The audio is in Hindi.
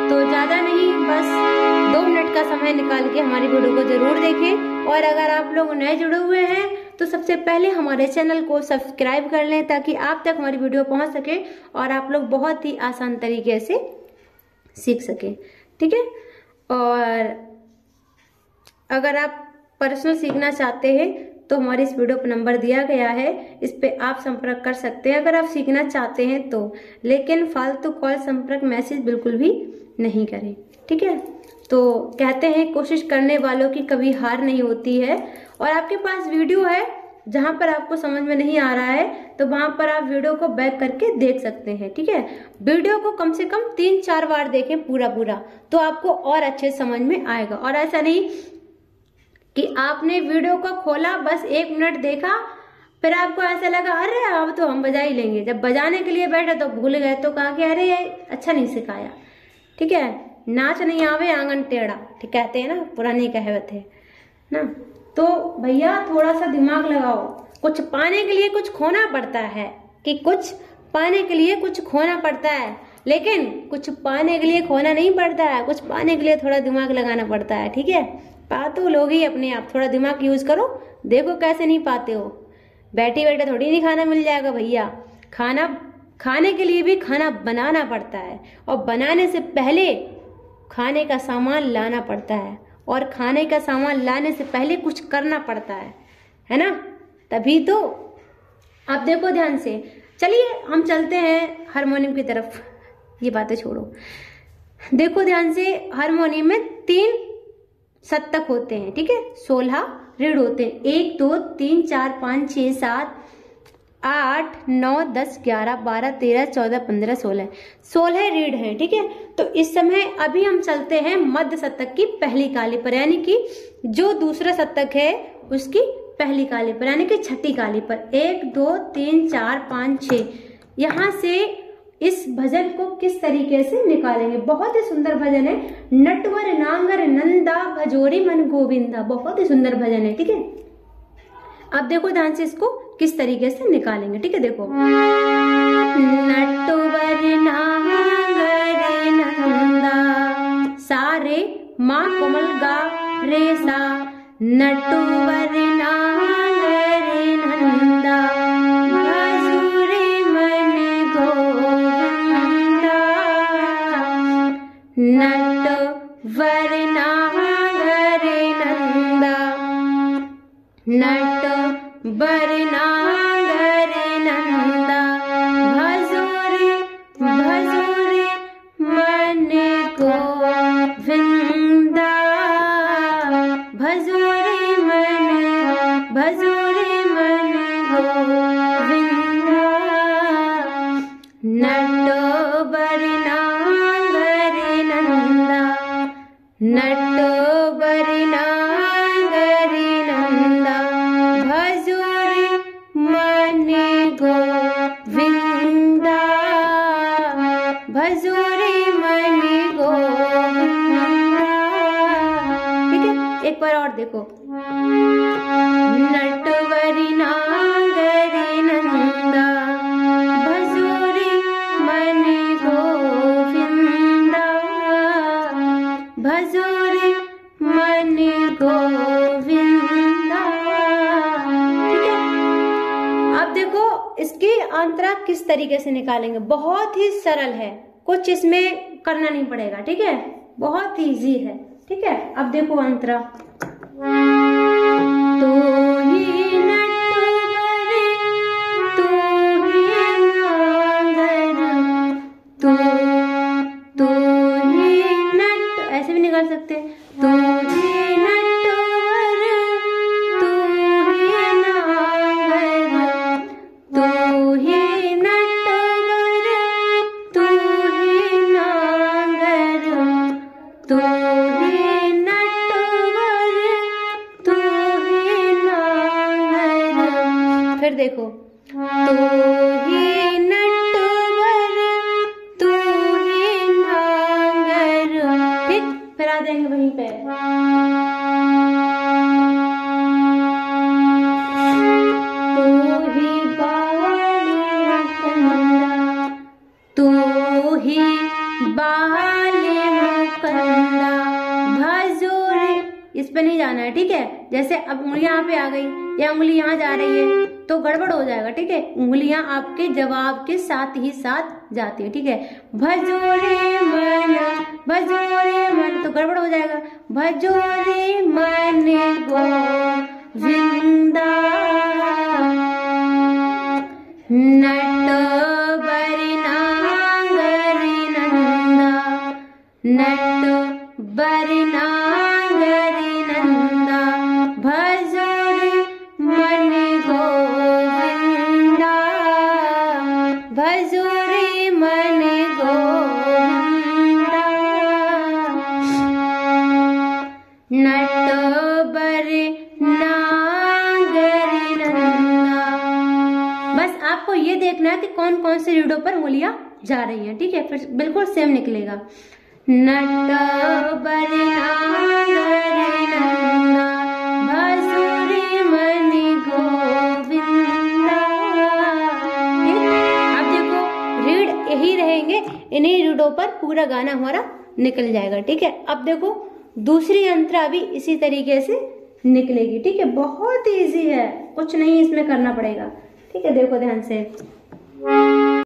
तो ज़्यादा नहीं, बस 2 मिनट का समय निकाल के हमारी वीडियो को जरूर देखें। और अगर आप लोग नए जुड़े हुए हैं तो सबसे पहले हमारे चैनल को सब्सक्राइब कर लें, ताकि आप तक हमारी वीडियो पहुंच सके और आप लोग बहुत ही आसान तरीके से सीख सकें। ठीक है। और अगर आप पर्सनल सीखना चाहते हैं तो हमारे इस वीडियो पर नंबर दिया गया है, इस पे आप संपर्क कर सकते हैं अगर आप सीखना चाहते हैं तो। लेकिन फालतू कॉल, संपर्क, मैसेज बिल्कुल भी नहीं करें। ठीक है। तो कहते हैं कोशिश करने वालों की कभी हार नहीं होती है। और आपके पास वीडियो है जहां पर आपको समझ में नहीं आ रहा है तो वहां पर आप वीडियो को बैक करके देख सकते हैं। ठीक है। वीडियो को कम से कम 3-4 बार देखें पूरा, तो आपको और अच्छे समझ में आएगा। और ऐसा नहीं कि आपने वीडियो को खोला, बस 1 मिनट देखा, फिर आपको ऐसा लगा अरे अब तो हम बजा ही लेंगे, जब बजाने के लिए बैठे तो भूल गए, तो कहा कि अरे अच्छा नहीं सिखाया। ठीक है। नाच नहीं आवे आंगन टेढ़ा, ठीक कहते हैं ना, पुरानी कहावत है ना। तो भैया थोड़ा सा दिमाग लगाओ, कुछ पाने के लिए कुछ खोना पड़ता है, कि कुछ पाने के लिए कुछ खोना पड़ता है, लेकिन कुछ पाने के लिए खोना नहीं पड़ता है, कुछ पाने के लिए थोड़ा दिमाग लगाना पड़ता है। ठीक है। पा तो लोग ही अपने आप, थोड़ा दिमाग यूज करो, देखो कैसे नहीं पाते हो। बैठे बैठे थोड़ी नहीं खाना मिल जाएगा भैया, खाना खाने के लिए भी खाना बनाना पड़ता है, और बनाने से पहले खाने का सामान लाना पड़ता है, और खाने का सामान लाने से पहले कुछ करना पड़ता है ना, तभी तो। आप देखो ध्यान से, चलिए हम चलते हैं हारमोनियम की तरफ, ये बातें छोड़ो। देखो ध्यान से, हारमोनियम में 3 सत्तक होते हैं। ठीक है। 16 रीड होते हैं, 1 2 3 4 5 6 7 8 9 10 11 12 13 14 15 16 रीड है। ठीक है। तो इस समय अभी हम चलते हैं मध्य सत्तक की पहली काली पर, यानी कि जो दूसरा सत्तक है उसकी पहली काली पर, यानी कि छठी काली पर। 1 2 3 4 5 6। यहाँ से इस भजन को किस तरीके से निकालेंगे, बहुत ही सुंदर भजन है। नटवर नांगर नंदा भजोरी मन गोविंदा, बहुत ही सुंदर भजन है। ठीक है। अब देखो ध्यान से इसको किस तरीके से निकालेंगे। ठीक है। देखो, नटवर नांगर नंदा, सारे माँ कोमल गा रे सा, नटवर नांगर नंदा भजोरी मन गोविंदा, नटवर नांगर नंदा, नटवर नांगर नंदा भजोरी भजोरी मन गोविंदा, भजोरी मन गोविंदा, नटवर नांगर नंदा, नटवर नांगर नंदा भजोरी मन गोविंदा, भजोरी मन गोविंदा। ठीक है। एक बार और देखो, नटवर नांगर नंदा भजोरी मन गोविंदा, भजोरी मन गोविंदा। ठीक है। अब देखो इसकी अंतरा किस तरीके से निकालेंगे, बहुत ही सरल है, कुछ इसमें करना नहीं पड़ेगा। ठीक है। बहुत इजी है। ठीक है। अब देखो अंतरा, तू ही नटवर तू ही नांगर, तू ही नट, ऐसे भी निकाल सकते हैं, तू ही नटवर तू ही नांगर, तू ही नटवर तू ही नांगर, तू ही नटवर तू ही नांगर। फिर देखो, तू ही नटवर तू ही नांगर। ठीक, फिर आ जाएंगे वहीं पे, तू ही बाल तू ही बाल इस पे नहीं जाना है, ठीक है। जैसे अब उंगली यहाँ पे आ गई या उंगली यहाँ जा रही है तो गड़बड़ हो जाएगा, ठीक है। उंगलियां आपके जवाब के साथ ही साथ जाती है, ठीक है। भजो रे मन तो गड़बड़ हो जाएगा। भजो रे मन गोविंदा नट बरि नांगरि नंदा, नट बरि नांगरि नंदा, भजो रे मन गोविंदा, भजो रे मन गोविंदा, नट बरि नांगरि नंदा। बस आपको ये देखना है कि कौन कौन से रीढ़ों पर उंगलियां जा रही हैं, ठीक है। फिर बिल्कुल सेम निकलेगा। नट बरि नांगरि नंदा, भजो रे मन गोविंदा। अब देखो रीढ़ यही रहेंगे, इन्हीं रीढ़ों पर पूरा गाना हमारा निकल जाएगा, ठीक है। अब देखो दूसरी अंतरा भी इसी तरीके से निकलेगी, ठीक है। बहुत इजी है, कुछ नहीं इसमें करना पड़ेगा, ठीक है। देखो ध्यान से।